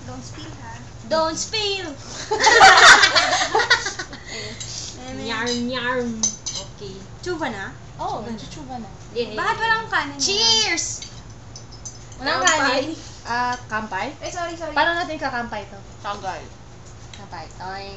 Don't spill, ha? Don't spill! Yarn, yarn. Okay. Chuba na? Oo, nagchuchuba na. Yeah. Bakit walang kanin? Cheers! Walang Kampay. kanin. Kampay? Eh, sorry. Paano natin kakampay to? Tagal. Kampay. Toing.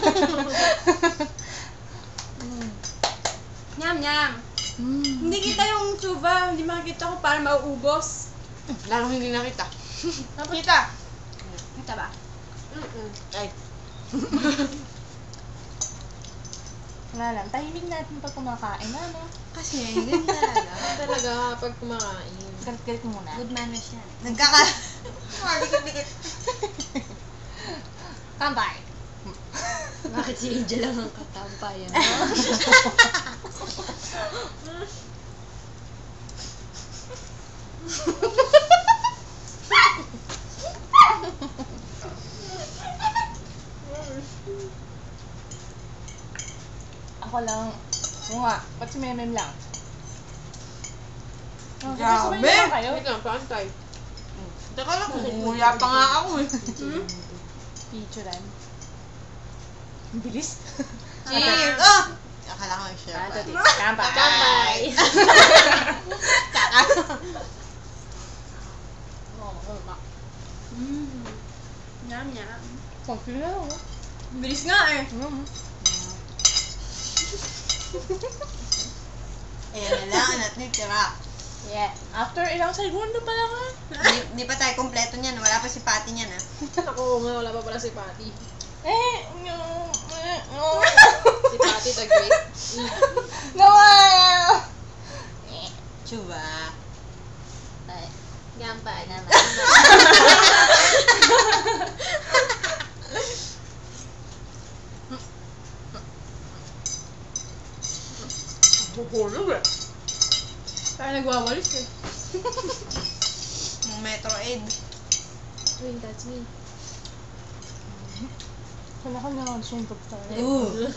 Nyam. Hindi kita yung chuba. Hindi makikita ko para mauubos. Lalong hindi nakita. Nakita. Kita ba? Ay. Wala lang. Tahimik natin pag kumakain. Ano? Kasi hindi talaga. Talaga, pag kumakain. Galit-galit mo muna. Good manners yan. Dikit-dikit. Kampay. Bakit si Angel lang ang katampayan? Ako lang. Oo nga. Ba't si Memem lang? Grabe! Sabay naman kayo. Wait lang, paantay. Teka lang, kumuya pa nga ako eh. Picturean. Ang bilis. Cheers! Oh! Akala ko yung chef. Kampay. Kampay! Nyam. Konti na ako. Bilis nga eh. Ayan na lang, anak ni Tira. Yeah. After ilang segundo pa lang Di pa tayo kompleto niyan, wala pa si Patty niyan ah. Ako nga, wala pa pala si Patty. Si Patty the Great. Gawa! Chuba. Gampay. Huhulog eh. Parang nagwawalis eh. Yung Metro Aid. Wait, that's me. Wala ka na sumpag tayo. Ooh.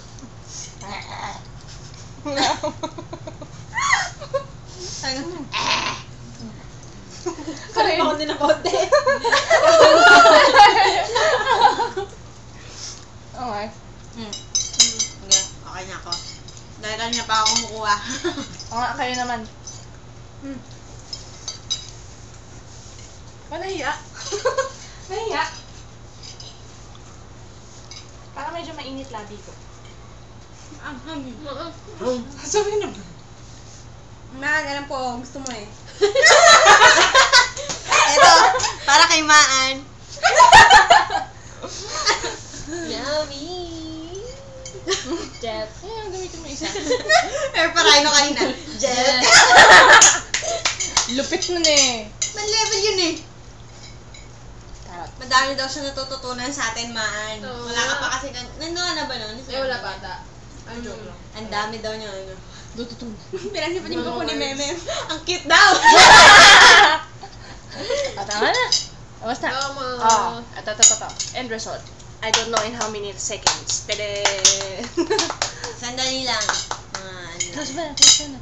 Kaya pa ako din ng konti. Okay. Sige, okay na ako. Dahil kanina pa ako kumukuha. O nga, kayo naman. Nahiya. Parang medyo mainit labi ko. Ang hangin. Sabi naman. Ganun po. Gusto mo eh. Ito, para kay Maan. Yummy! Jet. Gamitin mo isa. Pero parang kanina. Jet. Lupit nun eh. Man level yun eh. Carrot. Madami daw siya natututunan sa atin, Maan. Oo. Wala ka pa kasi nandoon na ba nun? Wala pa ata. Ang joke lang. Ang dami daw niya, ano. Dututun. Pinagsipatin ko po ni Meme. Ang cute daw! Tama na. Basta. Tama. Ito. End result. I don't know in how many seconds. Tede. Sandali lang. Ano lang. Close ba na?